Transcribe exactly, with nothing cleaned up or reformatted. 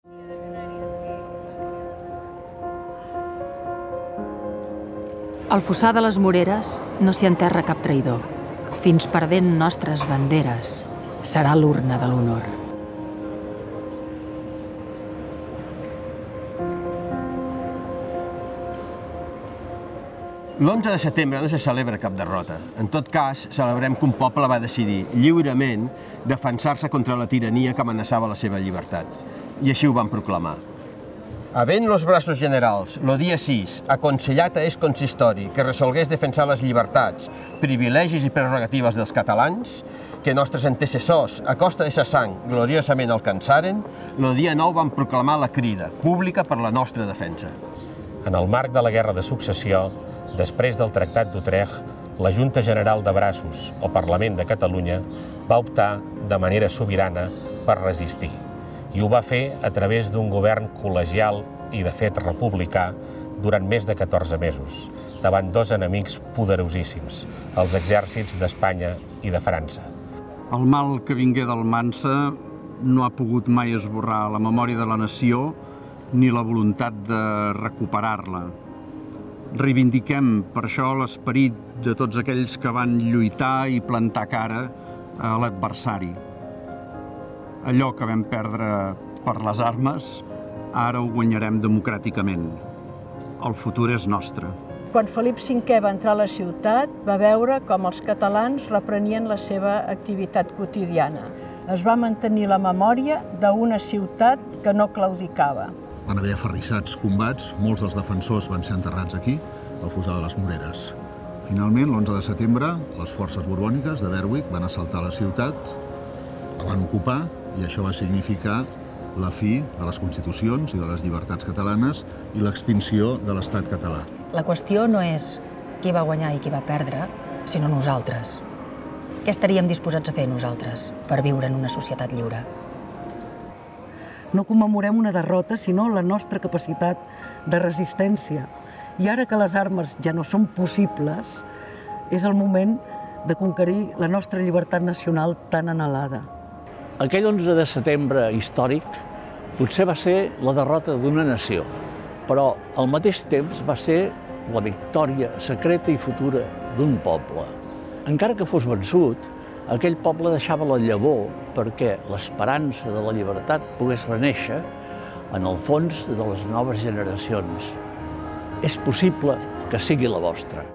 Al fossar de les Moreres no s'hi enterra cap traïdor. Fins perdent nostres banderes serà l'urna de l'honor. L'onze de setembre no se celebra cap derrota. En tot cas, celebrem que un poble va decidir lliurement defensar-se contra la tirania que amenaçava la seva llibertat. I així ho van proclamar. Havent los braços generals, lo dia sis, aconsellat a es consistori que resolgués defensar les llibertats, privilegis i prerrogatives dels catalans, que nostres antecessors, a costa de sa sang, gloriosament alcançaren, lo dia nou van proclamar la crida pública per la nostra defensa. En el marc de la Guerra de Successió, després del Tractat d'Utrecht, la Junta General de Braços, o Parlament de Catalunya, va optar de manera sobirana per resistir. I ho va fer a través d'un govern col·legial i, de fet, republicà durant més de catorze mesos, davant dos enemics poderosíssims, els exèrcits d'Espanya i de França. El mal que vingué d'Almansa no ha pogut mai esborrar la memòria de la nació ni la voluntat de recuperar-la. Reivindiquem per això l'esperit de tots aquells que van lluitar i plantar cara a l'adversari. Allò que vam perdre per les armes, ara ho guanyarem democràticament. El futur és nostre. Quan Felip cinquè va entrar a la ciutat, va veure com els catalans reprenien la seva activitat quotidiana. Es va mantenir la memòria d'una ciutat que no claudicava. Van haver aferrissats combats, molts dels defensors van ser enterrats aquí, al fossar de les Moreres. Finalment, l'onze de setembre, les forces borbòniques de Berwick van assaltar la ciutat, la van ocupar, i això va significar la fi de les constitucions i de les llibertats catalanes i l'extinció de l'estat català. La qüestió no és qui va guanyar i qui va perdre, sinó nosaltres. Què estaríem disposats a fer nosaltres per viure en una societat lliure? No commemorem una derrota, sinó la nostra capacitat de resistència. I ara que les armes ja no són possibles, és el moment de conquerir la nostra llibertat nacional tan anhelada. Aquell onze de setembre històric potser va ser la derrota d'una nació, però al mateix temps va ser la victòria secreta i futura d'un poble. Encara que fos vençut, aquell poble deixava la llavor perquè l'esperança de la llibertat pogués renéixer en el fons de les noves generacions. És possible que sigui la vostra.